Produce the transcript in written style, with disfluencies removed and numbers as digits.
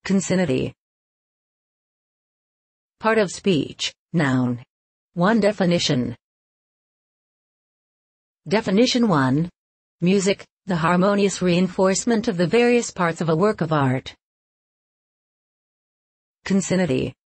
Concinnity. Part of speech, noun. 1 definition. Definition 1. Music, the harmonious reinforcement of the various parts of a work of art. Concinnity.